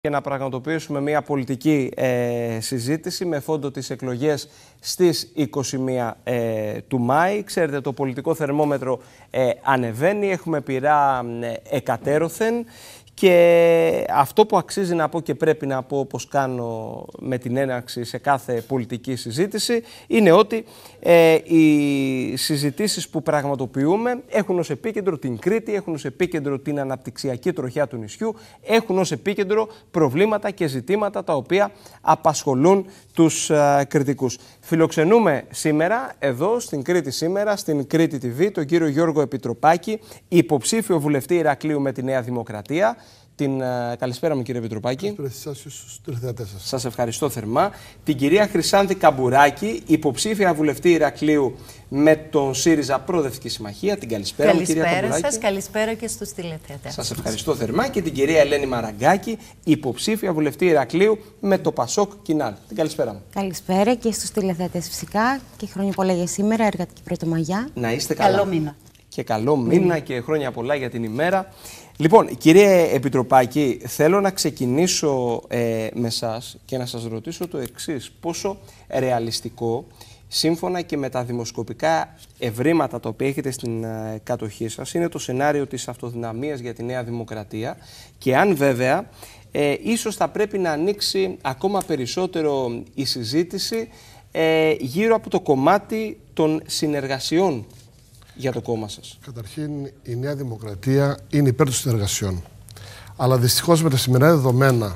και να πραγματοποιήσουμε μια πολιτική συζήτηση με φόντο τις εκλογές στις 21 του Μάη. Ξέρετε, το πολιτικό θερμόμετρο ανεβαίνει, έχουμε πειρά εκατέρωθεν και αυτό που αξίζει να πω και πρέπει να πω, όπως κάνω με την έναρξη σε κάθε πολιτική συζήτηση, είναι ότι οι συζητήσεις που πραγματοποιούμε έχουν ως επίκεντρο την Κρήτη, έχουν ως επίκεντρο την αναπτυξιακή τροχιά του νησιού, έχουν ως επίκεντρο προβλήματα και ζητήματα τα οποία απασχολούν τους κριτικούς. Φιλοξενούμε σήμερα, εδώ στην Κρήτη σήμερα, στην Κρήτη TV, τον κύριο Γιώργο Επιτροπάκη, υποψήφιο βουλευτή Ηρακλείου με τη Νέα Δημοκρατία. Καλησπέρα μου, κύριε Επιτροπάκη. Σας ευχαριστώ θερμά. Την κυρία Χρυσάνθη Καμπουράκη, υποψήφια βουλευτή Ηρακλείου με τον ΣΥΡΙΖΑ Προοδευτική Συμμαχία. Την καλησπέρα μου, κυρία Καμπουράκη. Καλησπέρα σας, καλησπέρα και στους τηλεθεατές. Σας ευχαριστώ θερμά. Και την κυρία Ελένη Μαραγκάκη, υποψήφια βουλευτή Ηρακλείου με το ΠΑΣΟΚ Κινάλ. Την καλησπέρα μου. Καλησπέρα και στους τηλεθεατές φυσικά και χρόνια πολλά για σήμερα, εργατική Πρωτομαγιά. Να είστε καλά. Καλό μήνα. Και καλό μήνα και χρόνια πολλά για την ημέρα. Λοιπόν, κύριε Επιτροπάκη, θέλω να ξεκινήσω με εσάς και να σας ρωτήσω το εξής. Πόσο ρεαλιστικό, σύμφωνα και με τα δημοσκοπικά ευρήματα τα οποία έχετε στην κατοχή σας, είναι το σενάριο της αυτοδυναμίας για τη Νέα Δημοκρατία και αν βέβαια ίσως θα πρέπει να ανοίξει ακόμα περισσότερο η συζήτηση γύρω από το κομμάτι των συνεργασιών για το κόμμα σας. Καταρχήν, η Νέα Δημοκρατία είναι υπέρ των συνεργασιών. Αλλά δυστυχώς με τα σημερινά δεδομένα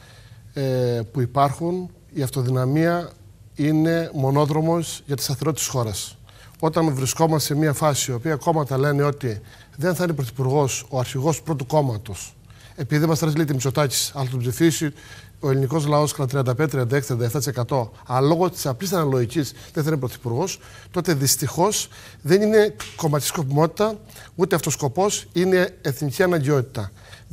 που υπάρχουν, η αυτοδυναμία είναι μονόδρομος για τη σταθερότητα της χώρας. Όταν βρισκόμαστε σε μια φάση, η οποία κόμματα λένε ότι δεν θα είναι πρωθυπουργός ο αρχηγός πρώτου κόμματος, επειδή δεν μας αρέσει, λέει, Μητσοτάκης, αλλά τον ψηφίσει ο ελληνικός λαός κατά 35, 36, 37%, αλλά λόγω της απλής αναλογικής δεν θα είναι πρωθυπουργός, τότε δυστυχώς δεν είναι κομματική σκοπιμότητα, ούτε αυτός σκοπός, είναι εθνική αναγκαιότητα.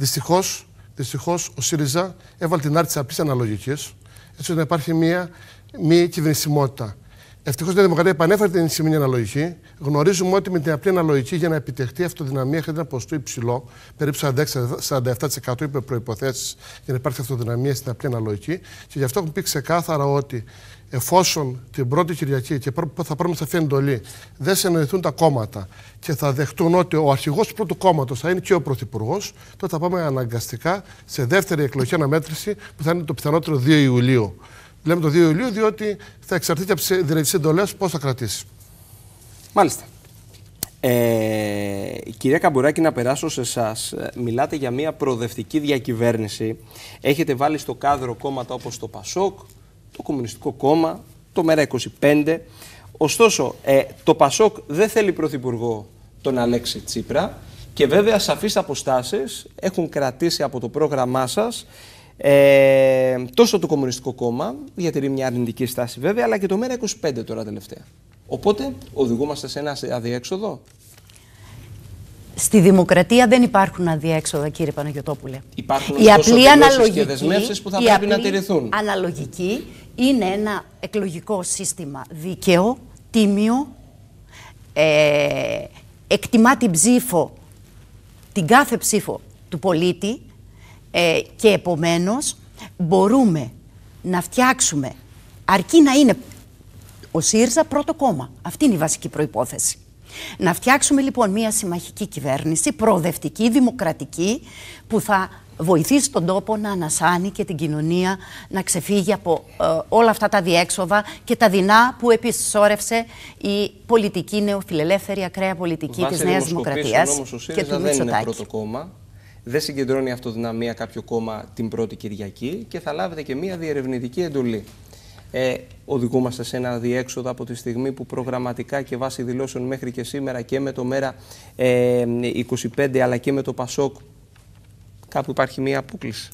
Δυστυχώς ο ΣΥΡΙΖΑ έβαλε την άρτη της απλής αναλογικής, έτσι ώστε να υπάρχει μια μη κυβερνησιμότητα. Ευτυχώς η Νέα Δημοκρατία επανέφερε την ενισχυμένη αναλογική. Γνωρίζουμε ότι με την απλή αναλογική για να επιτευχθεί η αυτοδυναμία χρειάζεται ένα ποσοστό υψηλό, περίπου 46-47% είπε προϋποθέσεις για να υπάρξει αυτοδυναμία στην απλή αναλογική. Και γι' αυτό έχουμε πει ξεκάθαρα ότι εφόσον την πρώτη Κυριακή και θα πάρουμε σαφή εντολή, δεν συνεννοηθούν τα κόμματα και θα δεχτούν ότι ο αρχηγός πρώτου κόμματος θα είναι και ο πρωθυπουργός, τότε θα πάμε αναγκαστικά σε δεύτερη εκλογική αναμέτρηση που θα είναι το πιθανότερο 2 Ιουλίου. Λέμε το 2 Ιουλίου, διότι θα εξαρτηθεί από τις διαιτητικές εντολές πώς θα κρατήσει. Μάλιστα. Κυρία Καμπουράκη, να περάσω σε εσάς. Μιλάτε για μια προοδευτική διακυβέρνηση. Έχετε βάλει στο κάδρο κόμματα όπως το ΠΑΣΟΚ, το Κομμουνιστικό Κόμμα, το ΜΕΡΑ25. Ωστόσο, το ΠΑΣΟΚ δεν θέλει πρωθυπουργό τον Αλέξη Τσίπρα και βέβαια σαφείς αποστάσεις έχουν κρατήσει από το πρόγραμμά σας τόσο το Κομμουνιστικό Κόμμα, διατηρεί μια αρνητική στάση βέβαια, αλλά και το ΜΕΡΑ25 τώρα τελευταία. Οπότε οδηγούμαστε σε ένα αδιέξοδο. Στη δημοκρατία δεν υπάρχουν αδιέξοδα, κύριε Παναγιωτόπουλε. Υπάρχουν ωστόσο δηλώσεις και δεσμεύσεις που θα πρέπει να τηρηθούν. Αναλογική είναι ένα εκλογικό σύστημα δίκαιο, τίμιο, εκτιμά την ψήφο, την κάθε ψήφο του πολίτη, και επομένως μπορούμε να φτιάξουμε, αρκεί να είναι ο ΣΥΡΙΖΑ πρώτο κόμμα. Αυτή είναι η βασική προϋπόθεση. Να φτιάξουμε λοιπόν μια συμμαχική κυβέρνηση, προοδευτική, δημοκρατική, που θα βοηθήσει τον τόπο να ανασάνει και την κοινωνία να ξεφύγει από όλα αυτά τα διέξοδα και τα δεινά που επισόρευσε η πολιτική νεοφιλελεύθερη ακραία πολιτική της Νέας Δημοκρατίας και του Μητσοτάκη. Δεν είναι πρώτο κόμμα. Δεν συγκεντρώνει αυτοδυναμία κάποιο κόμμα την πρώτη Κυριακή και θα λάβετε και μια διερευνητική εντολή. Οδηγούμαστε σε ένα διέξοδο από τη στιγμή που προγραμματικά και βάσει δηλώσεων μέχρι και σήμερα και με το ΜΕΡΑ25 αλλά και με το ΠΑΣΟΚ κάπου υπάρχει μια απόκληση.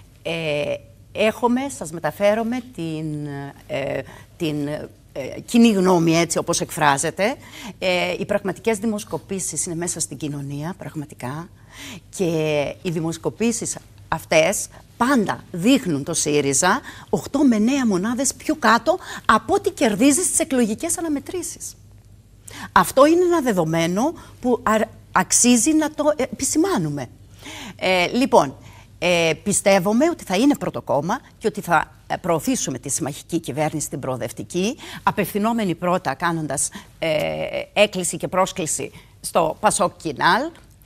Σας μεταφέρομαι την κοινή γνώμη, έτσι όπως εκφράζεται. Οι πραγματικές δημοσκοπήσεις είναι μέσα στην κοινωνία, πραγματικά. Και οι δημοσκοπήσεις αυτές πάντα δείχνουν το ΣΥΡΙΖΑ 8 με 9 μονάδες πιο κάτω από ό,τι κερδίζει στις εκλογικές αναμετρήσεις. Αυτό είναι ένα δεδομένο που αξίζει να το επισημάνουμε. Λοιπόν, Πιστεύουμε ότι θα είναι πρώτο κόμμα και ότι θα προωθήσουμε τη συμμαχική κυβέρνηση, την προοδευτική, απευθυνόμενοι πρώτα κάνοντας έκκληση και πρόσκληση στο Πασόκ Κινάλ,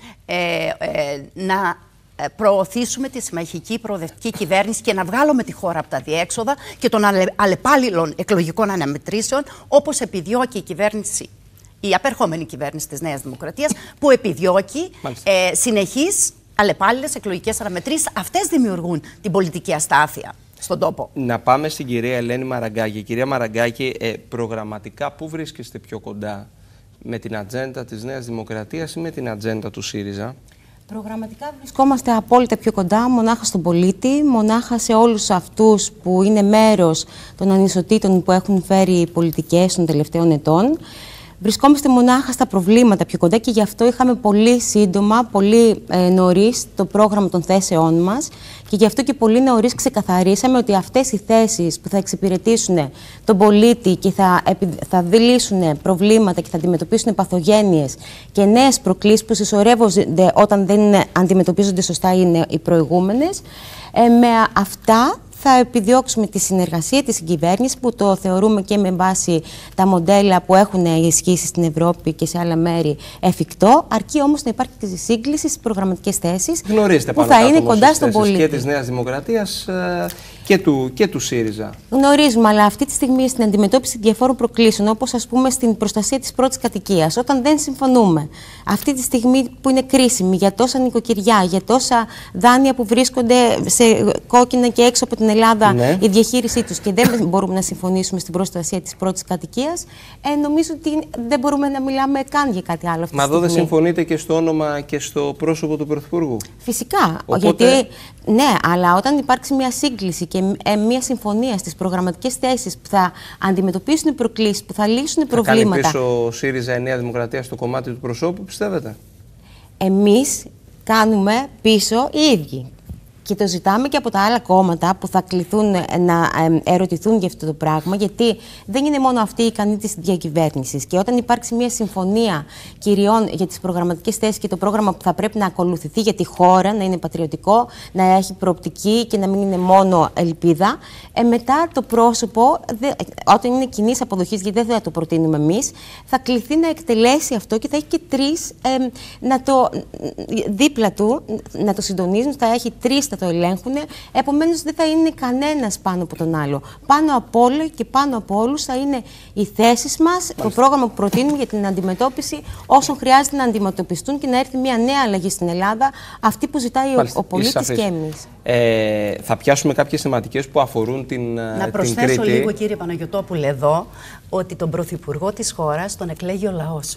να προωθήσουμε τη συμμαχική προοδευτική κυβέρνηση και να βγάλουμε τη χώρα από τα διέξοδα και των αλλεπάλληλων εκλογικών αναμετρήσεων, όπως επιδιώκει η κυβέρνηση, η απερχόμενη κυβέρνηση της Νέας Δημοκρατίας, που επιδιώκει συνεχείς αλλεπάλληλες εκλογικές αναμετρήσεις. Αυτές δημιουργούν την πολιτική αστάθεια στον τόπο. Να πάμε στην κυρία Ελένη Μαραγκάκη. Κυρία Μαραγκάκη, προγραμματικά πού βρίσκεστε πιο κοντά, με την ατζέντα της Νέας Δημοκρατίας ή με την ατζέντα του ΣΥΡΙΖΑ? Προγραμματικά βρισκόμαστε απόλυτα πιο κοντά, μονάχα στον πολίτη, μονάχα σε όλους αυτούς που είναι μέρος των ανισοτήτων που έχουν φέρει οι πολιτικές των τελευταίων ετών. Βρισκόμαστε μονάχα στα προβλήματα πιο κοντά και γι' αυτό είχαμε πολύ σύντομα, πολύ νωρίς το πρόγραμμα των θέσεών μας και γι' αυτό και πολύ νωρίς ξεκαθαρίσαμε ότι αυτές οι θέσεις που θα εξυπηρετήσουν τον πολίτη και θα λύσουν προβλήματα και θα αντιμετωπίσουν παθογένειες και νέες προκλήσεις που συσσωρεύονται όταν δεν αντιμετωπίζονται σωστά οι προηγούμενες, με αυτά θα επιδιώξουμε τη συνεργασία της συγκυβέρνησης, που το θεωρούμε και με βάση τα μοντέλα που έχουν ισχύσει στην Ευρώπη και σε άλλα μέρη εφικτό, αρκεί όμως να υπάρχει και σύγκληση στις προγραμματικές θέσεις που θα είναι κοντά στον πολίτη. Και της Νέας Δημοκρατίας και του ΣΥΡΙΖΑ. Γνωρίζουμε, αλλά αυτή τη στιγμή στην αντιμετώπιση διαφόρων προκλήσεων, όπως ας πούμε στην προστασία της πρώτης κατοικίας, όταν δεν συμφωνούμε, αυτή τη στιγμή που είναι κρίσιμη για τόσα νοικοκυριά, για τόσα δάνεια που βρίσκονται σε κόκκινα και έξω από την Ελλάδα, ναι, η διαχείρισή τους, και δεν μπορούμε να συμφωνήσουμε στην προστασία της πρώτης κατοικίας, νομίζω ότι δεν μπορούμε να μιλάμε καν για κάτι άλλο αυτή τη στιγμή. Μα εδώ δεν συμφωνείτε και στο όνομα και στο πρόσωπο του Πρωθυπουργού? Φυσικά. Οπότε... γιατί, ναι, αλλά όταν υπάρξει μια σύγκληση και μια συμφωνία στις προγραμματικές θέσεις που θα αντιμετωπίσουν προκλήσεις, που θα λύσουν προβλήματα. Θα κάνει πίσω ο ΣΥΡΙΖΑ, η Νέα Δημοκρατία, στο κομμάτι του προσώπου, πιστεύετε? Εμείς κάνουμε πίσω οι ίδιοι. Και το ζητάμε και από τα άλλα κόμματα που θα κληθούν να ερωτηθούν για αυτό το πράγμα, γιατί δεν είναι μόνο αυτή η ικανή της διακυβέρνησης. Και όταν υπάρξει μια συμφωνία κυριών για τις προγραμματικές θέσεις και το πρόγραμμα που θα πρέπει να ακολουθηθεί για τη χώρα, να είναι πατριωτικό, να έχει προοπτική και να μην είναι μόνο ελπίδα, μετά το πρόσωπο, όταν είναι κοινής αποδοχής, γιατί δεν θα το προτείνουμε εμείς, θα κληθεί να εκτελέσει αυτό και θα έχει και τρεις δίπλα του, να το συντονίζουν, θα έχει τρεις, θα το ελέγχουν, επομένως δεν θα είναι κανένας πάνω από τον άλλο. Πάνω απ' όλα και πάνω από όλους θα είναι οι θέσεις μας, το πρόγραμμα που προτείνουμε για την αντιμετώπιση όσων χρειάζεται να αντιμετωπιστούν και να έρθει μια νέα αλλαγή στην Ελλάδα, αυτή που ζητάει ο πολίτης και εμείς. Θα πιάσουμε κάποιες θεματικές που αφορούν την Κρήτη. Να προσθέσω λίγο, κύριε Παναγιωτόπουλε, εδώ, ότι τον Πρωθυπουργό της χώρας τον εκλέγει ο λαός.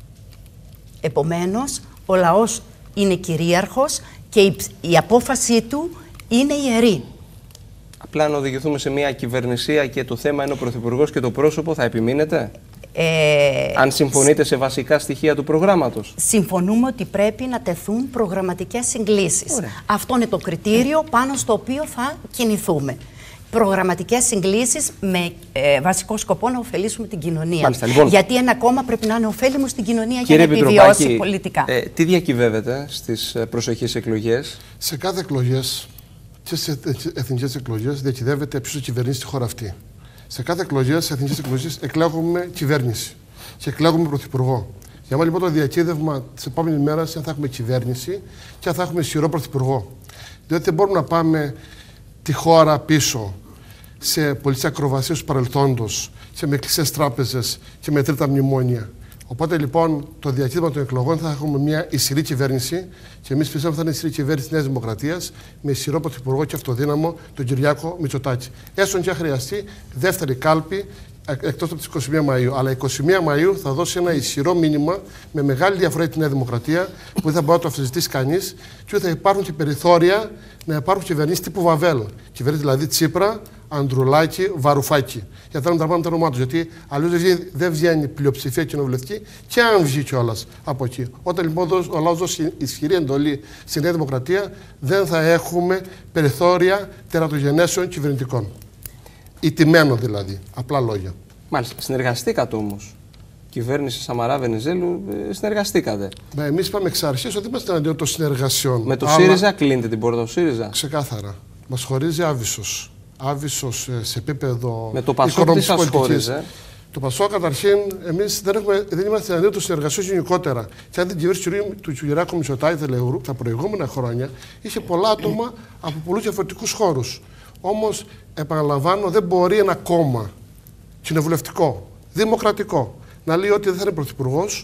Επομένως, ο λαός είναι κυρίαρχος και η απόφασή του είναι ιερή. Απλά να οδηγηθούμε σε μια κυβερνησία και το θέμα είναι ο Πρωθυπουργός και το πρόσωπο, θα επιμείνετε? Αν συμφωνείτε σε βασικά στοιχεία του προγράμματος. Συμφωνούμε ότι πρέπει να τεθούν προγραμματικές συγκλήσεις. Ωραία. Αυτό είναι το κριτήριο πάνω στο οποίο θα κινηθούμε. Προγραμματικές συγκλήσεις με βασικό σκοπό να ωφελήσουμε την κοινωνία. Μάλιστα, λοιπόν. Γιατί ένα κόμμα πρέπει να είναι ωφέλιμο στην κοινωνία για να επιβιώσει πολιτικά. Τι διακυβεύεται στις προσεχείς εκλογές? Σε κάθε εκλογές και σε εθνικές εκλογές διακυβεύεται ποιος θα κυβερνήσει τη χώρα αυτή. Σε κάθε εκλογές, σε εθνικές εκλογές, εκλέγουμε κυβέρνηση και εκλέγουμε πρωθυπουργό. Για μας λοιπόν το διακύβευμα της επόμενης μέρας είναι θα έχουμε κυβέρνηση και θα έχουμε ισχυρό πρωθυπουργό. Διότι δεν μπορούμε να πάμε τη χώρα πίσω σε πολιτικές ακροβασίες του παρελθόντος και με κλειστές τράπεζες και με τρίτα μνημόνια. Οπότε λοιπόν το διακύβευμα των εκλογών θα έχουμε μια ισχυρή κυβέρνηση και εμείς πιστεύουμε θα είναι ισχυρή κυβέρνηση της Νέας Δημοκρατίας με ισχυρό πρωθυπουργό και αυτοδύναμο τον Κυριάκο Μητσοτάκη. Έστω και αν χρειαστεί δεύτερη κάλπη εκτός από τις 21 Μαΐου. Αλλά 21 Μαΐου θα δώσει ένα ισχυρό μήνυμα με μεγάλη διαφορά για τη Νέα Δημοκρατία που δεν θα μπορεί να το αμφισβητήσει κανείς και θα υπάρχουν και περιθώρια να υπάρχουν κυβερνήσεις τύπου Βαβέλ. Κυβερνήσεις δηλαδή Τσίπρα, Ανδρουλάκη, Βαρουφάκη. Για να τα πάμε το όνομά του. Γιατί αλλιώς δεν βγαίνει πλειοψηφία κοινοβουλευτική και αν βγει κιόλας από εκεί. Όταν λοιπόν ο λαός δώσει ισχυρή εντολή στη Νέα Δημοκρατία, δεν θα έχουμε περιθώρια τερατογενέσεων κυβερνητικών. Ηττημένων δηλαδή. Απλά λόγια. Μάλιστα. Συνεργαστήκατε όμως κυβέρνηση Σαμαρά-Βενιζέλου συνεργαστήκατε. Εμείς είπαμε εξ αρχής ότι είμαστε εναντίον των συνεργασιών. Με το ΣΥΡΙΖΑ κλείνετε την πόρτα του ΣΥΡΙΖΑ. Ξεκάθαρα. Μας χωρίζει άβυσσος. Άβυσσος σε επίπεδο με το ΠΑΣΟΚ τι σας χώριζε? Το ΠΑΣΟΚ, καταρχήν, εμείς δεν είμαστε εναντίον των συνεργασιών γενικότερα. Και αν την κυβέρνηση του Κυριάκου Μητσοτάκη τα προηγούμενα χρόνια είχε πολλά άτομα από πολλούς διαφορετικούς χώρους. Όμως, επαναλαμβάνω, δεν μπορεί ένα κόμμα κοινοβουλευτικό, δημοκρατικό, να λέει ότι δεν θα είναι πρωθυπουργός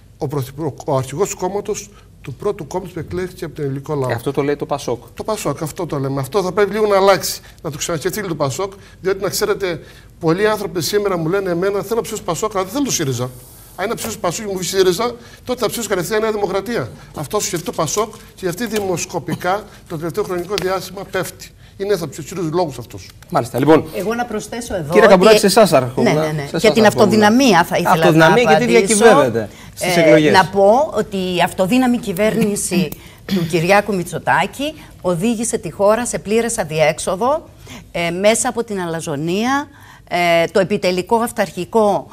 ο αρχηγός του κόμματος του πρώτου κόμματος που εκλέχθηκε από τον ελληνικό λαό. Αυτό το λέει το ΠΑΣΟΚ. Το ΠΑΣΟΚ, αυτό το λέμε. Αυτό θα πρέπει λίγο να αλλάξει. Να το ξανασκεφτεί το ΠΑΣΟΚ, διότι να ξέρετε, πολλοί άνθρωποι σήμερα μου λένε εμένα θέλω να ψήσω ΠΑΣΟΚ, αλλά δεν θέλω το ΣΥΡΙΖΑ. Αν είναι ψήσω ΠΑΣΟΚ και μου πει ΣΥΡΙΖΑ, τότε θα ψήσω κατευθείαν Νέα Δημοκρατία. Αυτό σκεφτεί το ΠΑΣΟΚ και αυτή δημοσκοπικά το τελευταίο χρονικό διάστημα πέφτει. Είναι από του κύριους λόγους αυτούς. Μάλιστα, λοιπόν. Εγώ να προσθέσω εδώ. Κύριε Καμπουράκη, σε εσάς αρχόμουν. Ναι. Για την αυτοδυναμία θα ήθελα αυτοδυναμία να απαντήσω. Γιατί διακυβεύεται στις εκλογές. Να πω ότι η αυτοδύναμη κυβέρνηση του Κυριάκου Μητσοτάκη οδήγησε τη χώρα σε πλήρες αδιέξοδο μέσα από την αλαζονία, το επιτελικό αυταρχικό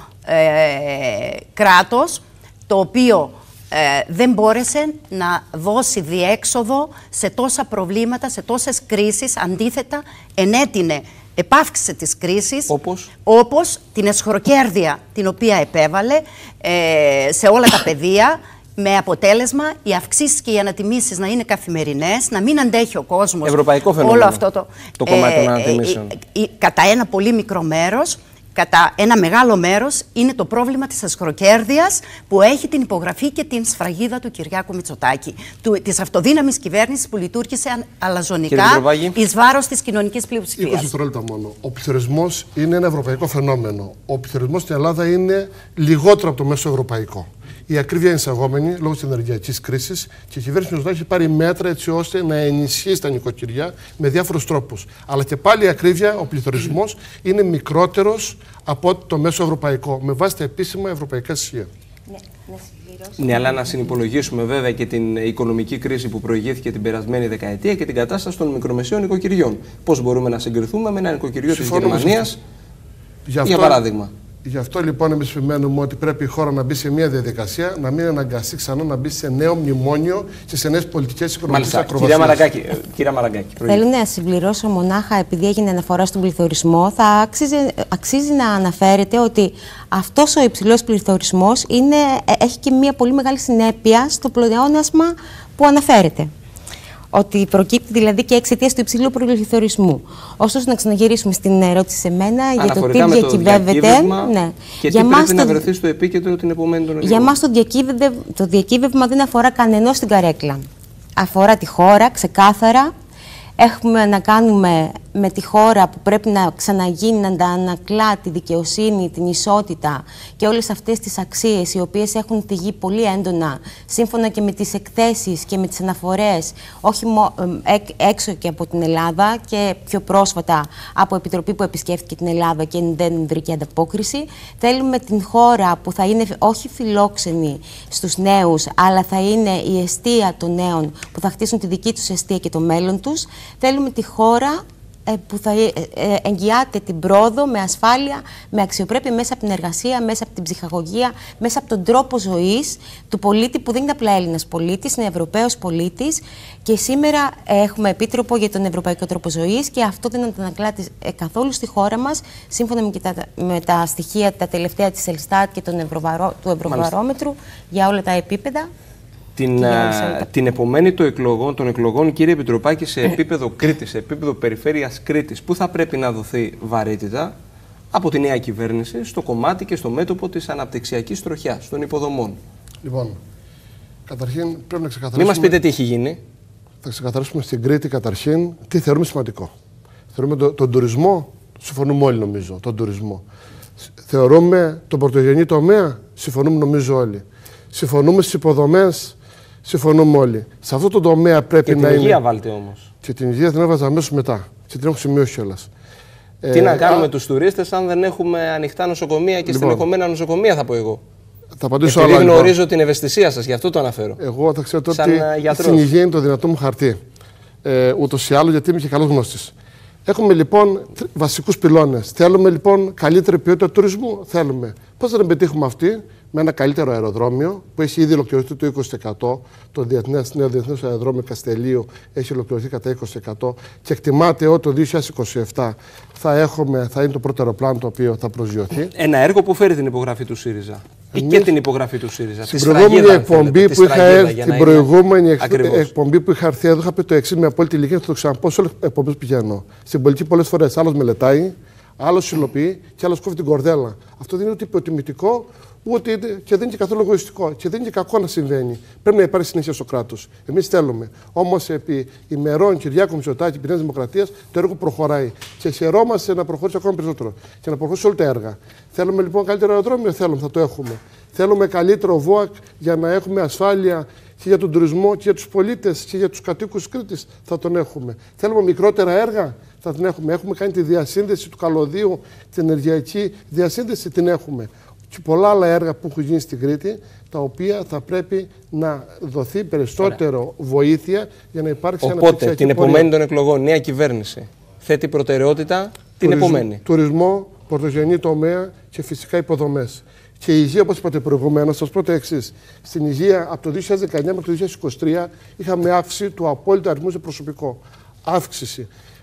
κράτος, το οποίο δεν μπόρεσε να δώσει διέξοδο σε τόσα προβλήματα, σε τόσες κρίσεις. Αντίθετα, ενέτεινε, επάυξησε τις κρίσεις, όπως την εσχροκέρδεια την οποία επέβαλε σε όλα τα πεδία, με αποτέλεσμα οι αυξήσεις και οι ανατιμήσεις να είναι καθημερινές, να μην αντέχει ο κόσμος ευρωπαϊκό φαινόμενο, όλο αυτό το κομμάτι των ανατιμήσεων. Κατά ένα πολύ μικρό μέρος, κατά ένα μεγάλο μέρος, είναι το πρόβλημα της εσχροκέρδειας που έχει την υπογραφή και την σφραγίδα του Κυριάκου Μητσοτάκη. Της αυτοδύναμης κυβέρνησης που λειτουργήσε αλαζονικά εις βάρος της κοινωνικής πλειοψηφίας. 20 δευτερόλεπτα μόνο. Ο πληθωρισμός είναι ένα ευρωπαϊκό φαινόμενο. Ο πληθωρισμός στην Ελλάδα είναι λιγότερο από το μέσο ευρωπαϊκό. Η ακρίβεια είναι εισαγόμενη λόγω της ενεργειακής κρίσης και η κυβέρνηση Μητσοτάκη έχει πάρει μέτρα έτσι ώστε να ενισχύσει τα νοικοκυριά με διάφορους τρόπους. Αλλά και πάλι η ακρίβεια, ο πληθωρισμός είναι μικρότερος από το μέσο ευρωπαϊκό, με βάση τα επίσημα ευρωπαϊκά στοιχεία. Ναι, αλλά να συνυπολογίσουμε βέβαια και την οικονομική κρίση που προηγήθηκε την περασμένη δεκαετία και την κατάσταση των μικρομεσαίων νοικοκυριών. Πώς μπορούμε να συγκριθούμε με ένα νοικοκυριό της Γερμανίας, για παράδειγμα. Γι' αυτό λοιπόν εμείς επιμένουμε ότι πρέπει η χώρα να μπει σε μια διαδικασία, να μην αναγκαστεί ξανά να μπει σε νέο μνημόνιο και σε νέες πολιτικές οικονομικές ακροβασίες. Κυρία Μαραγκάκη. Θέλω να συμπληρώσω μονάχα, επειδή έγινε αναφορά στον πληθωρισμό, θα αξίζει να αναφέρεται ότι αυτός ο υψηλός πληθωρισμός έχει και μια πολύ μεγάλη συνέπεια στο πλεόνασμα που αναφέρεται. Ότι προκύπτει δηλαδή και εξαιτίας του υψηλού πληθωρισμού. Ωστόσο, να ξαναγυρίσουμε στην ερώτηση σε μένα για το τι διακυβεύεται. Ναι. Και τι πρέπει να βρεθεί στο επίκεντρο την επομένη των εκλογών. Για μας το διακύβευμα δεν αφορά κανενός στην καρέκλα. Αφορά τη χώρα, ξεκάθαρα. Έχουμε να κάνουμε με τη χώρα που πρέπει να ξαναγίνει, να ανακλά τη δικαιοσύνη, την ισότητα και όλες αυτές τις αξίες οι οποίες έχουν θυγεί πολύ έντονα σύμφωνα και με τις εκθέσεις και με τις αναφορές όχι έξω και από την Ελλάδα και πιο πρόσφατα από επιτροπή που επισκέφθηκε την Ελλάδα και δεν βρήκε ανταπόκριση. Θέλουμε την χώρα που θα είναι όχι φιλόξενη στους νέους, αλλά θα είναι η εστία των νέων που θα χτίσουν τη δική τους εστία και το μέλλον τους. Θέλουμε τη χώρα που θα εγγυάται την πρόοδο με ασφάλεια, με αξιοπρέπεια μέσα από την εργασία, μέσα από την ψυχαγωγία, μέσα από τον τρόπο ζωής του πολίτη που δεν είναι απλά Έλληνας πολίτης, είναι Ευρωπαίος πολίτης και σήμερα έχουμε επίτροπο για τον ευρωπαϊκό τρόπο ζωής και αυτό δεν αντανακλάται καθόλου στη χώρα μας, σύμφωνα με τα στοιχεία τα τελευταία της Ελστάτ και του Ευρωβαρόμετρου για όλα τα επίπεδα. Την επομένη των εκλογών, κύριε Επιτροπάκη, σε επίπεδο Κρήτης, σε επίπεδο περιφέρειας Κρήτης, πού θα πρέπει να δοθεί βαρύτητα από τη νέα κυβέρνηση στο κομμάτι και στο μέτωπο της αναπτυξιακής τροχιάς, των υποδομών. Λοιπόν, καταρχήν πρέπει να ξεκαθαρίσουμε. Μην μας πείτε τι έχει γίνει. Θα ξεκαθαρίσουμε στην Κρήτη καταρχήν τι θεωρούμε σημαντικό. Θεωρούμε τον τουρισμό, συμφωνούμε όλοι νομίζω, τον τουρισμό. Θεωρούμε τον πρωτογενή τομέα, συμφωνούμε νομίζω όλοι. Συμφωνούμε στις υποδομές. Συμφωνούμε όλοι. Σε αυτό το τομέα πρέπει να είναι. Και την υγεία βάλτε όμως. Και την υγεία την έβαζα αμέσως μετά. Και την έχω σημειώσει κιόλας. Τι να κάνουμε τους τουρίστες αν δεν έχουμε ανοιχτά νοσοκομεία και στελεχωμένα νοσοκομεία, θα πω εγώ. Θα απαντήσω επειδή γνωρίζω την ευαισθησία σας, γι' αυτό το αναφέρω. Εγώ θα ξέρω ότι στην υγεία είναι το δυνατό μου χαρτί. Ούτως ή άλλως, γιατί είμαι και καλός γνώστης. Έχουμε λοιπόν βασικούς πυλώνες. Θέλουμε λοιπόν καλύτερη ποιότητα τουρισμού. Θέλουμε. Πώς θα την πετύχουμε αυτή? με ένα καλύτερο αεροδρόμιο που έχει ήδη ολοκληρωθεί το 20%. Το νέο διεθνές αεροδρόμιο Καστελίου έχει ολοκληρωθεί κατά 20% και εκτιμάται ότι το 2027 θα είναι το πρώτο αεροπλάνο το οποίο θα προσγειωθεί. Ένα έργο που φέρει την υπογραφή του ΣΥΡΙΖΑ. Ή και την υπογραφή του ΣΥΡΙΖΑ. Στην προηγούμενη εκπομπή που είχα έρθει εδώ, είχα πει το εξής με απόλυτη ειλικρίνεια, θα το ξαναπώ σε όλες τις εκπομπές που πηγαίνω. Στην πολιτική πολλές φορές άλλος μελετάει, άλλος υλοποιεί και άλλος κόβει την κορδέλα. Αυτό δεν είναι ούτε υποτιμητικό, και δεν είναι και καθόλου εγωιστικό. Και δεν είναι και κακό να συμβαίνει. Πρέπει να υπάρχει συνέχεια στο κράτος. Εμείς θέλουμε. Όμως, επί ημερών Κυριάκου Μητσοτάκη, επί Νέας Δημοκρατίας, το έργο προχωράει. Και χαιρόμαστε να προχωρήσει ακόμα περισσότερο. Και να προχωρήσει όλα τα έργα. Θέλουμε λοιπόν καλύτερο αεροδρόμιο, θα το έχουμε. Θέλουμε καλύτερο ΒΟΑΚ για να έχουμε ασφάλεια και για τον τουρισμό και για τους πολίτες και για τους κατοίκους Κρήτης. Θα τον έχουμε. Θέλουμε μικρότερα έργα. Θα την έχουμε. Έχουμε κάνει τη διασύνδεση του καλωδίου, την ενεργειακή διασύνδεση την έχουμε. Και πολλά άλλα έργα που έχουν γίνει στην Κρήτη, τα οποία θα πρέπει να δοθεί περισσότερο βοήθεια για να υπάρξει αναπτυξιακή πορεία. Οπότε, την επομένη των εκλογών, νέα κυβέρνηση θέτει προτεραιότητα την επομένη. Τουρισμό, πρωτογενή τομέα και φυσικά υποδομές. Και η υγεία, όπως είπατε προηγουμένως, θα σας πω το εξής. Στην υγεία, από το 2019 μέχρι το 2023, είχαμε αύξηση του απόλυτου αριθμού σε προσωπικό. Αύξηση.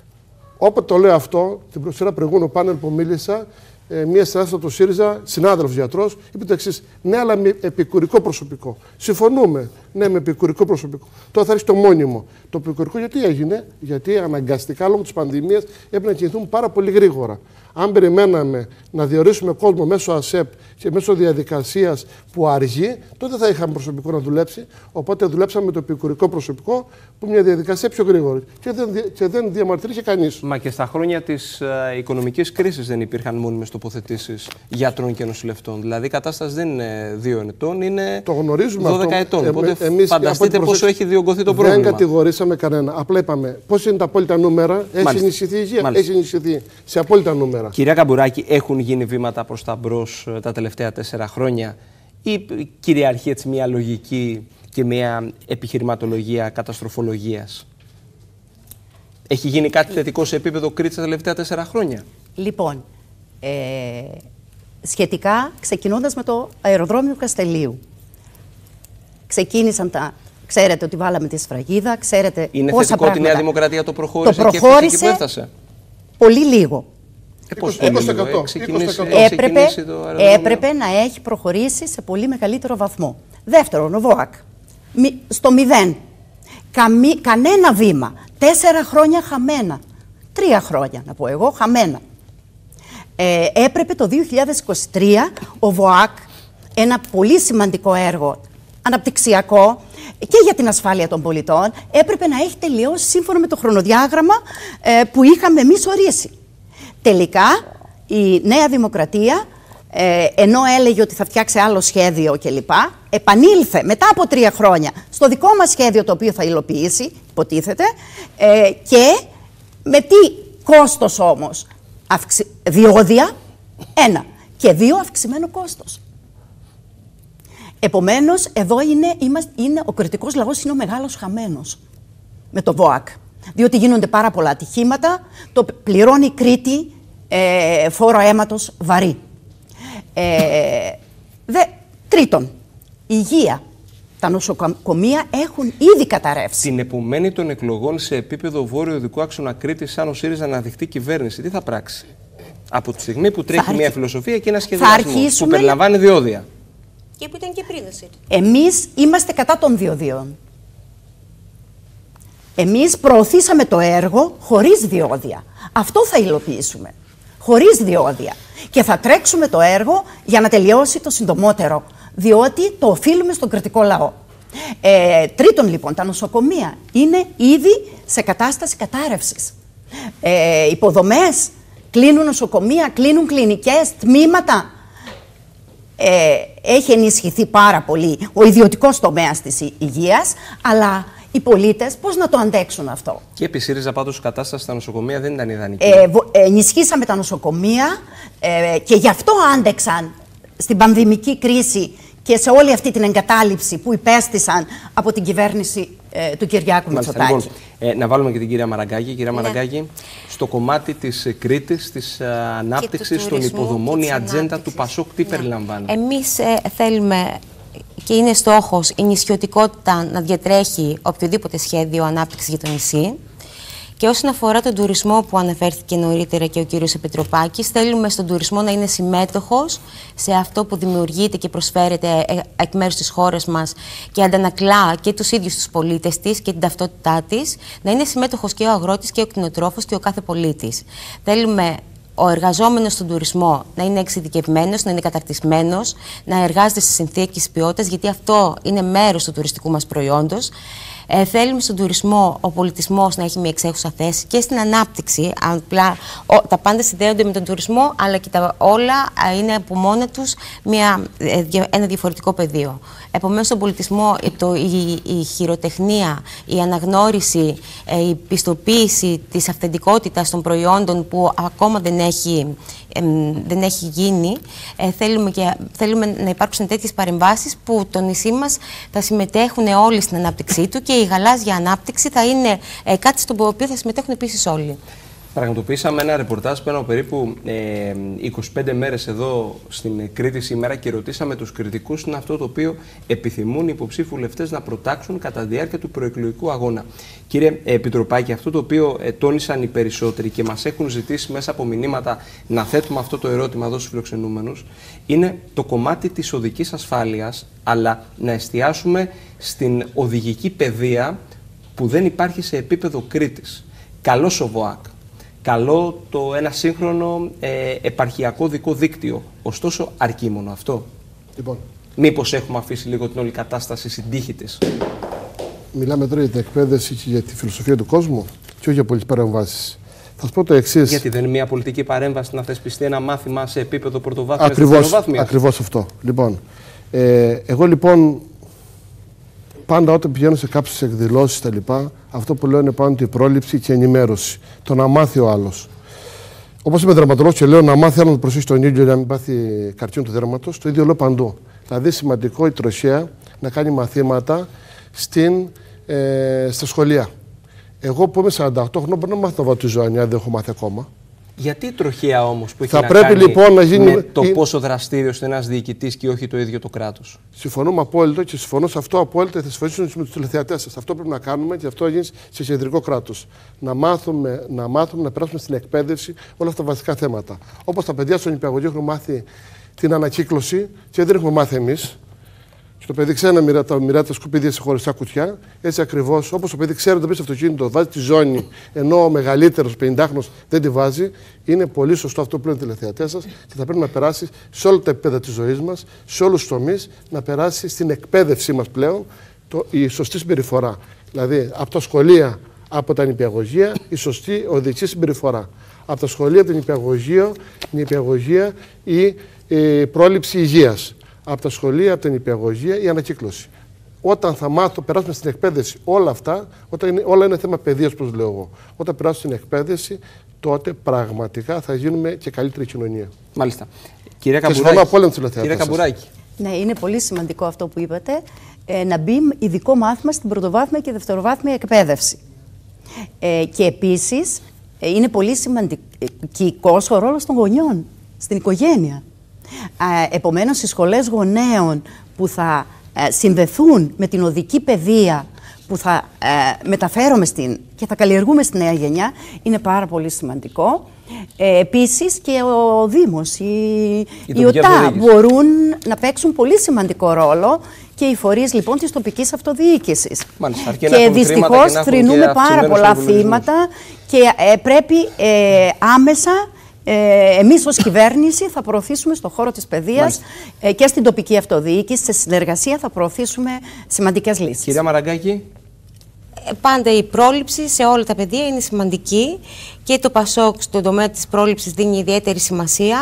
Όποτε το λέω αυτό, την προηγούμενο πάνελ που μίλησα, μία συνάδελφος του ΣΥΡΙΖΑ, συνάδελφος γιατρός, είπε το εξής: ναι, αλλά με επικουρικό προσωπικό. Συμφωνούμε. Ναι, με επικουρικό προσωπικό. Τώρα θα έρθει το μόνιμο. Το επικουρικό γιατί έγινε? Γιατί αναγκαστικά λόγω της πανδημίας έπρεπε να κινηθούμε πάρα πολύ γρήγορα. Αν περιμέναμε να διορίσουμε κόσμο μέσω ΑΣΕΠ και μέσω διαδικασίας που αργεί, τότε θα είχαμε προσωπικό να δουλέψει. Οπότε δουλέψαμε με το επικουρικό προσωπικό, που μια διαδικασία πιο γρήγορη. Και δεν διαμαρτυρήθηκε κανείς. Μα και στα χρόνια της οικονομικής κρίσης δεν υπήρχαν μόνιμες τοποθετήσεις γιατρών και νοσηλευτών. Δηλαδή η κατάσταση δεν είναι 2 ετών, είναι 12 ετών. Οπότε φανταστείτε πόσο έχει διωγγωθεί το πρόβλημα. Δεν κατηγορήσαμε κανένα. Απλά είπαμε πώς είναι τα απόλυτα νούμερα. Έχει ενισχυθεί η υγεία. Έχει ενισχυθεί σε απόλυτα νούμερα. Κυρία Καμπουράκη, έχουν γίνει βήματα προς τα μπρος τα τελευταία 4 χρόνια ή κυριαρχεί έτσι μια λογική και μια επιχειρηματολογία καταστροφολογίας? Έχει γίνει κάτι θετικό σε επίπεδο Κρήτης τα τελευταία 4 χρόνια? Λοιπόν, σχετικά, ξεκινώντας με το αεροδρόμιο Καστελίου, ξεκίνησαν ξέρετε ότι βάλαμε τη σφραγίδα, ξέρετε είναι πόσα θετικό πράγματα. Ότι η Νέα Δημοκρατία το προχώρησε και έφτασε εκεί που έφτασε? Πολύ λίγο. Έπρεπε να έχει προχωρήσει σε πολύ μεγαλύτερο βαθμό. Δεύτερον, ο ΒΟΑΚ, στο 0. Κανένα βήμα. 4 χρόνια χαμένα. 3 χρόνια, να πω εγώ, χαμένα. Έπρεπε το 2023 ο ΒΟΑΚ, ένα πολύ σημαντικό έργο αναπτυξιακό και για την ασφάλεια των πολιτών, έπρεπε να έχει τελειώσει σύμφωνα με το χρονοδιάγραμμα που είχαμε εμείς ορίσει. Τελικά, η Νέα Δημοκρατία, ενώ έλεγε ότι θα φτιάξει άλλο σχέδιο κλπ, επανήλθε μετά από 3 χρόνια στο δικό μας σχέδιο, το οποίο θα υλοποιήσει, υποτίθεται, και με τι κόστος όμως? Διόδια, 1, και 2, αυξημένο κόστος. Επομένως, εδώ είναι ο κρητικός λαός, είναι ο μεγάλος χαμένος με το ΒΟΑΚ. Διότι γίνονται πάρα πολλά ατυχήματα, το πληρώνει η Κρήτη φόρο αίματος βαρύ. Τρίτον, η υγεία. Τα νοσοκομεία έχουν ήδη καταρρεύσει. Την επομένη των εκλογών σε επίπεδο βόρειο οδικού άξονα Κρήτης, σαν ο ΣΥΡΙΖΑ να δειχτεί κυβέρνηση, τι θα πράξει? Από τη στιγμή που τρέχει μια φιλοσοφία και ένα σχεδιασμό που περιλαμβάνει διόδια. Και που ήταν και πριν. Εμείς είμαστε κατά των διοδίων. Εμείς προωθήσαμε το έργο χωρίς διόδια. Αυτό θα υλοποιήσουμε. Χωρίς διόδια. Και θα τρέξουμε το έργο για να τελειώσει το συντομότερο. Διότι το οφείλουμε στον κρατικό λαό. Τρίτον, λοιπόν, τα νοσοκομεία είναι ήδη σε κατάσταση κατάρρευσης. Υποδομές, κλείνουν νοσοκομεία, κλείνουν κλινικές, τμήματα. Έχει ενισχυθεί πάρα πολύ ο ιδιωτικός τομέας της υγείας, αλλά οι πολίτες πώς να το αντέξουν αυτό? Και επί ΣΥΡΙΖΑ πάντως η κατάσταση στα νοσοκομεία δεν ήταν ιδανική. Ενισχύσαμε τα νοσοκομεία και γι' αυτό άντεξαν στην πανδημική κρίση και σε όλη αυτή την εγκατάλειψη που υπέστησαν από την κυβέρνηση του Κυριάκου Μητσοτάκη. Λοιπόν, να βάλουμε και την κυρία Μαραγκάκη. Κυρία Μαραγκάκη, στο κομμάτι της Κρήτης, της ανάπτυξης των υποδομών, η ατζέντα του Πασόκ τι περιλαμβάνει? Εμείς θέλουμε, και είναι στόχος, η νησιωτικότητα να διατρέχει οποιοδήποτε σχέδιο ανάπτυξης για το νησί. Και όσον αφορά τον τουρισμό που αναφέρθηκε νωρίτερα και ο κύριος Επιτροπάκης, θέλουμε στον τουρισμό να είναι συμμέτοχος σε αυτό που δημιουργείται και προσφέρεται εκ μέρους της χώρας μας και αντανακλά και τους ίδιους τους πολίτες της και την ταυτότητά της, να είναι συμμέτοχος και ο αγρότης και ο κτηνοτρόφος και ο κάθε πολίτης. Θέλουμε ο εργαζόμενος στον τουρισμό να είναι εξειδικευμένος, να είναι καταρτισμένος, να εργάζεται σε συνθήκες ποιότητας, γιατί αυτό είναι μέρος του τουριστικού μας προϊόντος. Θέλουμε στον τουρισμό ο πολιτισμός να έχει μια εξέχουσα θέση και στην ανάπτυξη. Απλά τα πάντα συνδέονται με τον τουρισμό, αλλά και όλα είναι από μόνα τους ένα διαφορετικό πεδίο. Επομένως, στον πολιτισμό η χειροτεχνία, η αναγνώριση, η πιστοποίηση της αυθεντικότητας των προϊόντων που ακόμα δεν έχει γίνει, θέλουμε να υπάρξουν τέτοιες παρεμβάσεις που το νησί μας θα συμμετέχουν όλοι στην ανάπτυξή του και η γαλάζια ανάπτυξη θα είναι κάτι στο οποίο θα συμμετέχουν επίσης όλοι. Πραγματοποιήσαμε ένα ρεπορτάζ πάνω από περίπου 25 μέρες εδώ στην Κρήτη σήμερα και ρωτήσαμε τους κριτικούς είναι αυτό το οποίο επιθυμούν οι υποψήφοι βουλευτές να προτάξουν κατά τη διάρκεια του προεκλογικού αγώνα. Κύριε Επιτροπάκη, αυτό το οποίο τόνισαν οι περισσότεροι και μας έχουν ζητήσει μέσα από μηνύματα να θέτουμε αυτό το ερώτημα εδώ στους φιλοξενούμενους είναι το κομμάτι της οδικής ασφάλειας, αλλά να εστιάσουμε στην οδηγική παιδεία που δεν υπάρχει σε επίπεδο Κρήτης. Καλός ο ΒΟΑΚ. Καλό ένα σύγχρονο επαρχιακό δικό δίκτυο. Ωστόσο, αρκεί μόνο αυτό? Λοιπόν, μήπως έχουμε αφήσει λίγο την όλη κατάσταση στην τύχη της? Μιλάμε τώρα για την εκπαίδευση και για τη φιλοσοφία του κόσμου και όχι για πολλές παρεμβάσεις. Θα σας πω το εξής. Γιατί δεν είναι μια πολιτική παρέμβαση να θεσπιστεί ένα μάθημα σε επίπεδο πρωτοβάθμιας? Ακριβώς αυτό. Λοιπόν, εγώ λοιπόν πάντα όταν πηγαίνω σε κάποιες εκδηλώσεις τα λοιπά, αυτό που λέω είναι πάνω η πρόληψη και η ενημέρωση. Το να μάθει ο άλλος. Όπως είμαι δερματολόγος και λέω να μάθει άλλο να προσέχει τον ήλιο για να μην πάθει καρκίνο του δέρματος, το ίδιο λέω παντού. Δηλαδή σημαντικό η τροχέα να κάνει μαθήματα στα σχολεία. Εγώ που είμαι 48 χρόνια μπορώ να μάθω να βάλω τη ζωανιά, δεν έχω μάθει ακόμα. Γιατί η τροχέα όμως που έχει θα να πρέπει, κάνει λοιπόν, να γίνει με το πόσο δραστήριος είναι ένας διοικητής και όχι το ίδιο το κράτος? Συμφωνούμε απόλυτα και συμφωνώ σε αυτό απόλυτα. Θα συμφωνήσω με τους τηλεθεατές σας. Αυτό πρέπει να κάνουμε και αυτό γίνει σε κεντρικό κράτος. Να μάθουμε να περάσουμε στην εκπαίδευση όλα αυτά τα βασικά θέματα. Όπως τα παιδιά στον νηπιαγωγείο έχουν μάθει την ανακύκλωση και δεν έχουμε μάθει εμείς. Και το παιδί ξέρει να μοιράζει τα σκουπίδια σε χωριστά κουτιά. Έτσι ακριβώς, όπως το παιδί ξέρει να μπει στο αυτοκίνητο, βάζει τη ζώνη, ενώ ο μεγαλύτερος 50χρονος δεν τη βάζει. Είναι πολύ σωστό αυτό που λένε οι τηλεθεατές σας και θα πρέπει να περάσει σε όλα τα επίπεδα της ζωής μας, σε όλους τους τομείς, να περάσει στην εκπαίδευσή μας πλέον η σωστή συμπεριφορά. Δηλαδή, από τα σχολεία, από τα νηπιαγωγεία, η σωστή οδική συμπεριφορά. Από τα σχολεία, από την νηπιαγωγεία, η πρόληψη υγείας. Από τα σχολεία, από την νηπιαγωγεία, η ανακύκλωση. Όταν θα περάσουμε στην εκπαίδευση όλα αυτά, όλα είναι θέμα παιδείας, όπως λέω εγώ. Όταν περάσουμε στην εκπαίδευση, τότε πραγματικά θα γίνουμε και καλύτερη κοινωνία. Μάλιστα. Κυρία Καμπουράκη. Ναι, είναι πολύ σημαντικό αυτό που είπατε, να μπει ειδικό μάθημα στην πρωτοβάθμια και δευτεροβάθμια εκπαίδευση. Και επίσης, είναι πολύ σημαντικός ο ρόλος των γονιών στην οικογένεια. Επομένως, οι σχολές γονέων που θα συνδεθούν με την οδική παιδεία που θα μεταφέρουμε και θα καλλιεργούμε στη νέα γενιά είναι πάρα πολύ σημαντικό. Επίσης και ο Δήμος, οι ΟΤΑ μπορούν να παίξουν πολύ σημαντικό ρόλο και οι φορείς λοιπόν της τοπικής αυτοδιοίκησης. Και δυστυχώς θρηνούμε πάρα πολλά θύματα και πρέπει άμεσα εμείς ως κυβέρνηση θα προωθήσουμε στον χώρο της παιδείας και στην τοπική αυτοδιοίκηση, σε συνεργασία θα προωθήσουμε σημαντικές λύσεις. Κυρία Μαραγκάκη. Πάντα η πρόληψη σε όλα τα παιδεία είναι σημαντική και το ΠΑΣΟΚ στον τομέα της πρόληψης δίνει ιδιαίτερη σημασία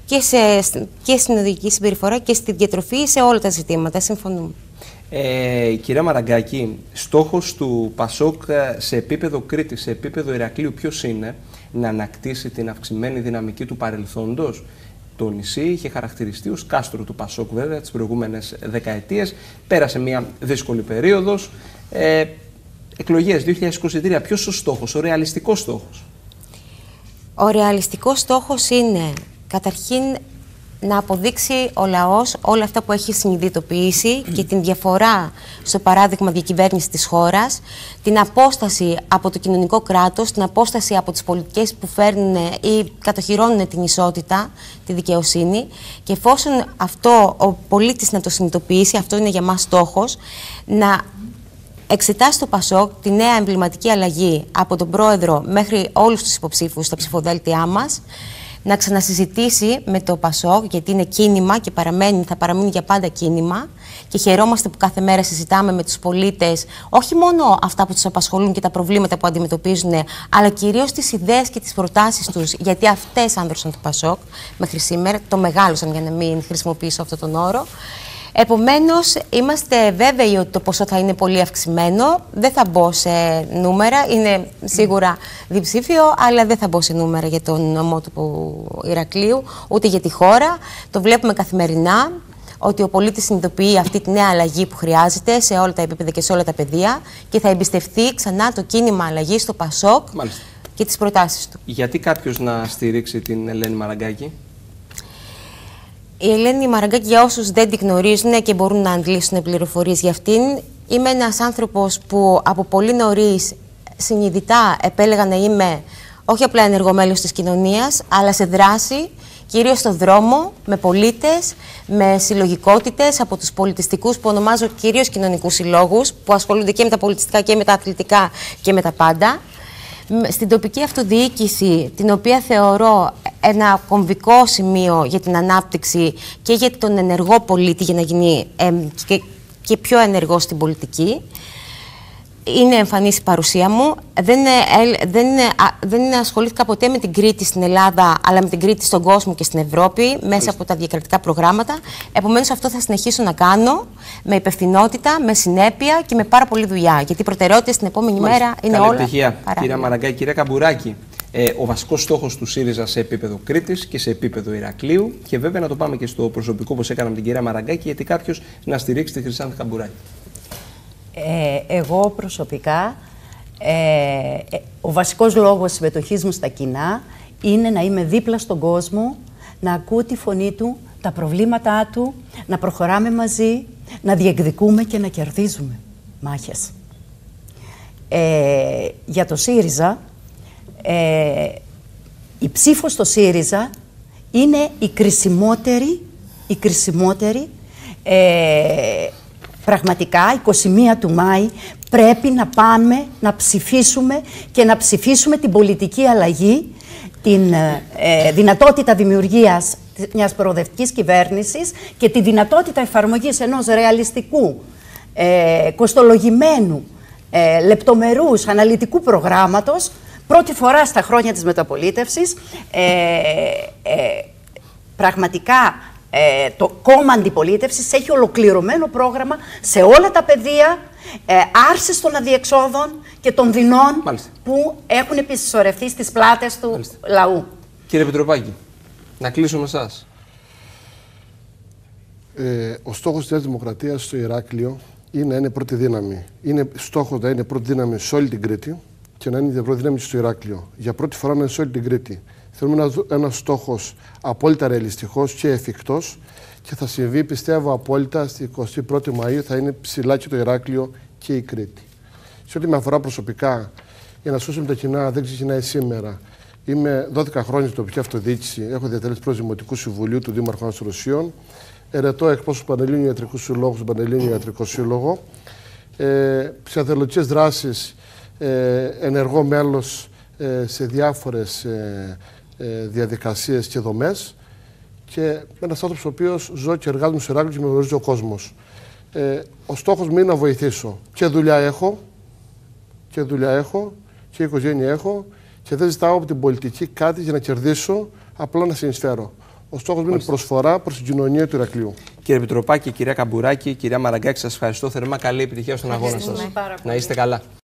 και στην οδηγική συμπεριφορά και στη διατροφή σε όλα τα ζητήματα. Συμφωνούμε. Κυρία Μαραγκάκη, στόχος του ΠΑΣΟΚ σε επίπεδο Κρήτης, σε επίπεδο Ηρακλείου ποιος είναι? Να ανακτήσει την αυξημένη δυναμική του παρελθόντος, το νησί. Είχε χαρακτηριστεί ως κάστρο του Πασόκ, βέβαια, τις προηγούμενες δεκαετίες. Πέρασε μια δύσκολη περίοδος. Εκλογές 2023, ποιος ο στόχος, ο ρεαλιστικός στόχος? Ο ρεαλιστικός στόχος είναι, καταρχήν, να αποδείξει ο λαός όλα αυτά που έχει συνειδητοποιήσει και την διαφορά στο παράδειγμα διακυβέρνησης της χώρας, την απόσταση από το κοινωνικό κράτος, την απόσταση από τις πολιτικές που φέρνουν ή κατοχυρώνουν την ισότητα, τη δικαιοσύνη, και εφόσον αυτό ο πολίτης να το συνειδητοποιήσει, αυτό είναι για μας στόχος, να εξετάσει το Πασόκ τη νέα εμβληματική αλλαγή από τον πρόεδρο μέχρι όλους τους υποψήφιους στα ψηφοδέλτια μας, να ξανασυζητήσει με το Πασόκ, γιατί είναι κίνημα και θα παραμείνει για πάντα κίνημα, και χαιρόμαστε που κάθε μέρα συζητάμε με τους πολίτες όχι μόνο αυτά που τους απασχολούν και τα προβλήματα που αντιμετωπίζουν, αλλά κυρίως τις ιδέες και τις προτάσεις τους, γιατί αυτές άνδρωσαν το Πασόκ μέχρι σήμερα, το μεγάλωσαν, για να μην χρησιμοποιήσω αυτόν τον όρο. Επομένως, είμαστε βέβαιοι ότι το ποσό θα είναι πολύ αυξημένο. Δεν θα μπω σε νούμερα, είναι σίγουρα διψήφιο, αλλά δεν θα μπω σε νούμερα για τον νομό του Ηρακλείου, ούτε για τη χώρα. Το βλέπουμε καθημερινά, ότι ο πολίτης συνειδητοποιεί αυτή τη νέα αλλαγή που χρειάζεται σε όλα τα επίπεδα και σε όλα τα πεδία και θα εμπιστευτεί ξανά το κίνημα αλλαγής στο Πασόκ και τις προτάσεις του. Γιατί κάποιος να στηρίξει την Ελένη Μαραγκάκη? Η Ελένη Μαραγκάκη, για όσους δεν την γνωρίζουν και μπορούν να αντλήσουν πληροφορίες για αυτήν, είμαι ένας άνθρωπος που από πολύ νωρίς συνειδητά επέλεγα να είμαι όχι απλά ενεργό μέλος της κοινωνίας, αλλά σε δράση, κυρίως στον δρόμο, με πολίτες, με συλλογικότητες, από τους πολιτιστικούς που ονομάζω κυρίως κοινωνικούς συλλόγους, που ασχολούνται και με τα πολιτιστικά και με τα αθλητικά και με τα πάντα. Στην τοπική αυτοδιοίκηση, την οποία θεωρώ ένα κομβικό σημείο για την ανάπτυξη και για τον ενεργό πολίτη, για να γίνει και πιο ενεργό στην πολιτική. Είναι εμφανής η παρουσία μου. Δεν ασχολήθηκα ποτέ με την Κρήτη στην Ελλάδα, αλλά με την Κρήτη στον κόσμο και στην Ευρώπη, μέσα από τα διακρατικά προγράμματα. Επομένως, αυτό θα συνεχίσω να κάνω με υπευθυνότητα, με συνέπεια και με πάρα πολλή δουλειά. Γιατί οι προτεραιότητες την επόμενη μέρα είναι όλα. Καλή επιτυχία, κυρία Μαραγκάκη. Κυρία Καμπουράκη, ο βασικός στόχος του ΣΥΡΙΖΑ σε επίπεδο Κρήτης και σε επίπεδο Ηρακλείου, και βέβαια να το πάμε και στο προσωπικό, όπως έκανα με την κυρία Μαραγκάκη, γιατί κάποιος να στηρίξει τη Χρυσάνθη Καμπουράκη. Εγώ προσωπικά, ο βασικός λόγος συμμετοχής μου στα κοινά είναι να είμαι δίπλα στον κόσμο, να ακούω τη φωνή του, τα προβλήματά του, να προχωράμε μαζί, να διεκδικούμε και να κερδίζουμε μάχες. Για το ΣΥΡΙΖΑ, η ψήφος στο ΣΥΡΙΖΑ είναι η κρισιμότερη. Πραγματικά, 21 του Μάη πρέπει να πάμε να ψηφίσουμε και να ψηφίσουμε την πολιτική αλλαγή, την δυνατότητα δημιουργίας μιας προοδευτικής κυβέρνησης και τη δυνατότητα εφαρμογής ενός ρεαλιστικού, κοστολογημένου, λεπτομερούς, αναλυτικού προγράμματος, πρώτη φορά στα χρόνια της μεταπολίτευσης. Πραγματικά, το κόμμα αντιπολίτευσης έχει ολοκληρωμένο πρόγραμμα σε όλα τα πεδία άρσης των αδιεξόδων και των δεινών που έχουν επισυσσωρευτεί στις πλάτες του λαού. Κύριε Πιτροπάκη, να κλείσω με εσάς. Ο στόχος της Νέας Δημοκρατίας στο Ηράκλειο είναι να είναι πρώτη δύναμη. Είναι στόχος να είναι πρώτη δύναμη σε όλη την Κρήτη και να είναι πρώτη δύναμη στο Ηράκλειο. Για πρώτη φορά να είναι σε όλη την Κρήτη. Θέλουμε ένας στόχος απόλυτα ρεαλιστικός και εφικτός και θα συμβεί, πιστεύω, απόλυτα στη 21η Μαΐου θα είναι ψηλά και το Ηράκλειο και η Κρήτη. Σε ό,τι με αφορά προσωπικά, για να σώσουμε τα κοινά δεν ξεκινάει σήμερα. Είμαι 12 χρόνια στην τοπική αυτοδιοίκηση, έχω διατελέσει πρόεδρος Δημοτικού Συμβουλίου του Δήμαρχου Αναστροσίων, ερετό εκπρόσωπο του Πανελλήνιου Ιατρικού Συλλόγου στον Πανελλήνιο Ιατρικό Σύλλογο, σε αθελοντικές δράσεις, ενεργό μέλος σε διάφορες διαδικασίες και δομές και ένας άνθρωπος ο οποίος ζω και εργάζομαι στο Ηράκλειο και με γνωρίζει ο κόσμος. Ο στόχος μου είναι να βοηθήσω. Και δουλειά έχω, και οικογένεια έχω και δεν ζητάω από την πολιτική κάτι για να κερδίσω, απλά να συνεισφέρω. Ο στόχος μου είναι προσφορά προς την κοινωνία του Ηρακλείου. Κύριε Πιτροπάκη, κυρία Καμπουράκη, κυρία Μαραγκάκη, σας ευχαριστώ θερμά. Καλή επιτυχία στον αγώνα σας. Να είστε καλά.